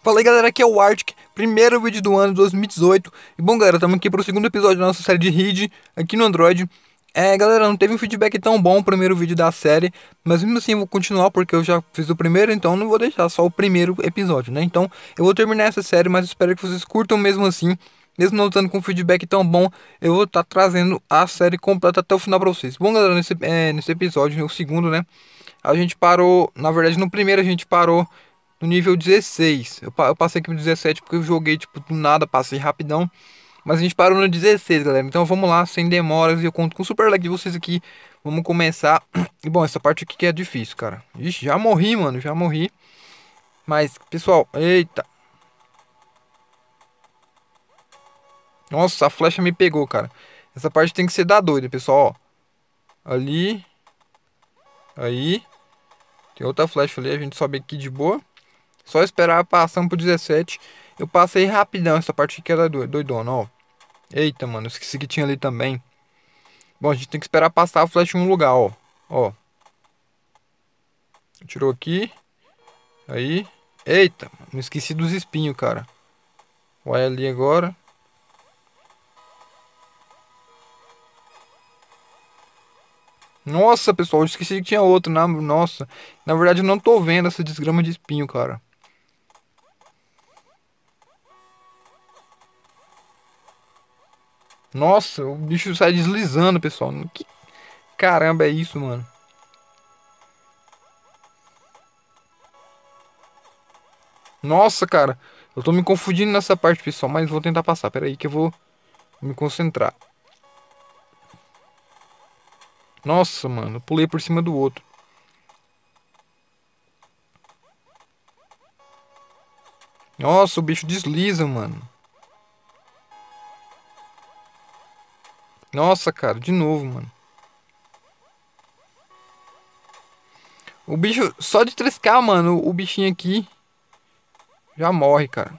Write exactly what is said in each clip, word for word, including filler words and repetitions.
Fala aí galera, aqui é o Arctic, primeiro vídeo do ano de dois mil e dezoito. E bom galera, estamos aqui para o segundo episódio da nossa série de Reed aqui no Android. É galera, não teve um feedback tão bom o primeiro vídeo da série, mas mesmo assim eu vou continuar porque eu já fiz o primeiro, então não vou deixar só o primeiro episódio, né? Então eu vou terminar essa série, mas espero que vocês curtam mesmo assim. Mesmo não estando com um feedback tão bom, eu vou estar trazendo a série completa até o final para vocês. Bom galera, nesse, é, nesse episódio, o segundo, né? A gente parou, na verdade no primeiro a gente parou no nível dezesseis. Eu, pa- eu passei aqui no dezessete porque eu joguei, tipo, do nada, passei rapidão. Mas a gente parou no dezesseis, galera. Então vamos lá, sem demoras. E eu conto com o super like de vocês aqui. Vamos começar. E bom, essa parte aqui que é difícil, cara. Ixi, já morri, mano, já morri. Mas, pessoal, eita. Nossa, a flecha me pegou, cara. Essa parte tem que ser da doida, pessoal, ó. Ali. Aí. Tem outra flecha ali, a gente sobe aqui de boa. Só esperar passando pro dezessete. Eu passei rapidão essa parte aqui que era doi- doidona, ó. Eita, mano, esqueci que tinha ali também. Bom, a gente tem que esperar passar a flecha em um lugar, ó. Ó, tirou aqui. Aí. Eita, me esqueci dos espinhos, cara. Vai ali agora. Nossa, pessoal, eu esqueci que tinha outro. Na... Nossa, na verdade eu não tô vendo essa desgrama de espinho, cara. Nossa, o bicho sai deslizando, pessoal. Que caramba é isso, mano? Nossa, cara. Eu tô me confundindo nessa parte, pessoal, mas vou tentar passar. Pera aí que eu vou me concentrar. Nossa, mano, eu pulei por cima do outro. Nossa, o bicho desliza, mano. Nossa, cara, de novo, mano. O bicho, só de triscar, mano, o bichinho aqui já morre, cara.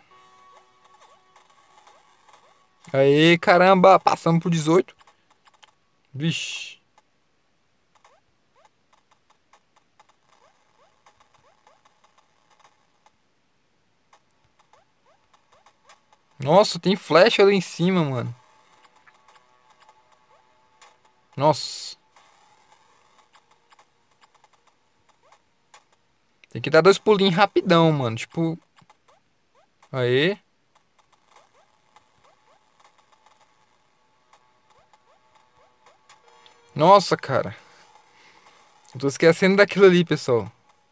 Aê, caramba, passamos por dezoito. Vixe. Nossa, tem flecha ali em cima, mano. Nossa. Tem que dar dois pulinhos rapidão, mano. Tipo, aê. Nossa, cara. Eu tô esquecendo daquilo ali, pessoal.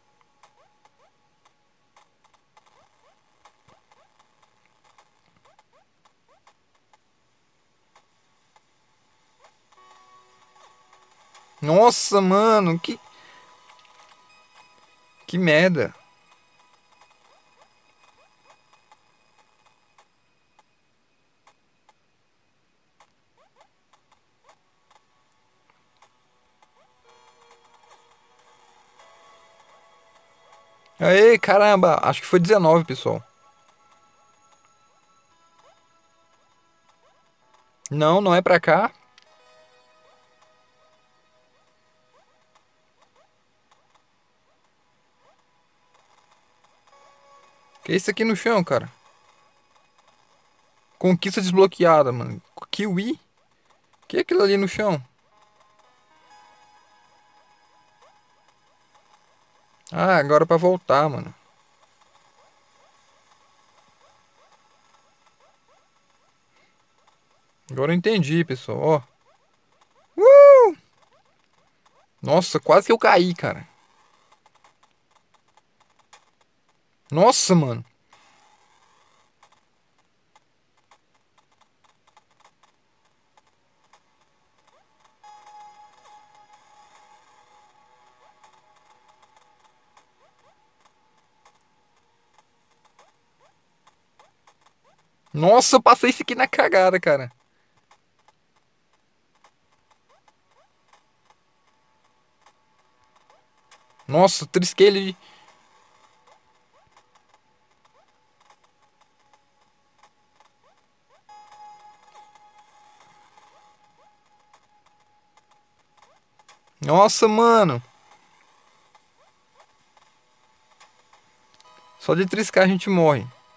Nossa, mano, que, que merda. Aê, caramba. Acho que foi dezenove, pessoal. Não, não é pra cá. Que é isso aqui no chão, cara? Conquista desbloqueada, mano. Kiwi? Que é aquilo ali no chão? Ah, agora é pra voltar, mano. Agora eu entendi, pessoal. Ó. Nossa, quase que eu caí, cara. Nossa, mano. Nossa, eu passei isso aqui na cagada, cara. Nossa, trisquei ele. Nossa, mano. Só de triscar a gente morre.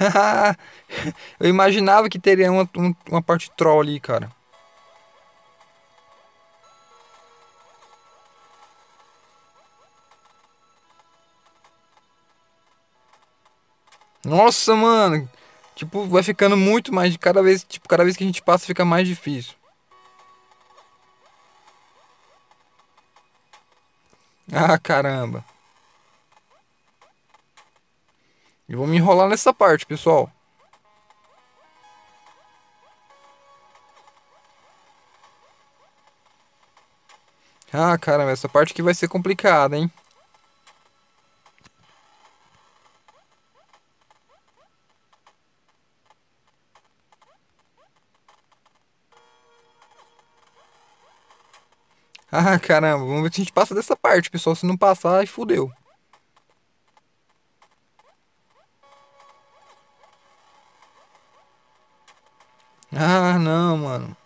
Eu imaginava que teria uma, um- uma parte troll ali, cara. Nossa, mano. Tipo, vai ficando muito mais. Cada vez, tipo, cada vez que a gente passa fica mais difícil. Ah, caramba. Eu vou me enrolar nessa parte, pessoal. Ah, caramba, essa parte aqui vai ser complicada, hein? Ah, caramba, vamos ver se a gente passa dessa parte, pessoal. Se não passar, aí fudeu. Ah, não, mano.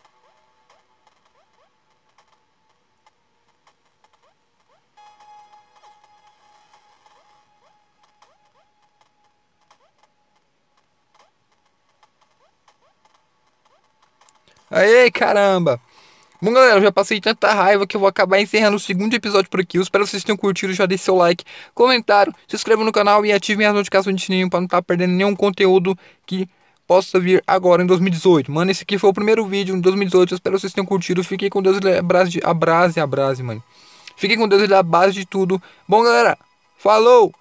Aê, caramba. Bom, galera, eu já passei tanta raiva que eu vou acabar encerrando o segundo episódio por aqui. Eu espero que vocês tenham curtido. Já deixe seu like, comentário, se inscreva no canal e ative as notificações de sininho para não estar perdendo nenhum conteúdo que possa vir agora em dois mil e dezoito. Mano, esse aqui foi o primeiro vídeo em dois mil e dezoito. Eu espero que vocês tenham curtido. Fiquem com Deus e abrase, abrase, abrase, mano. Fiquem com Deus e da base de tudo. Bom, galera, falou!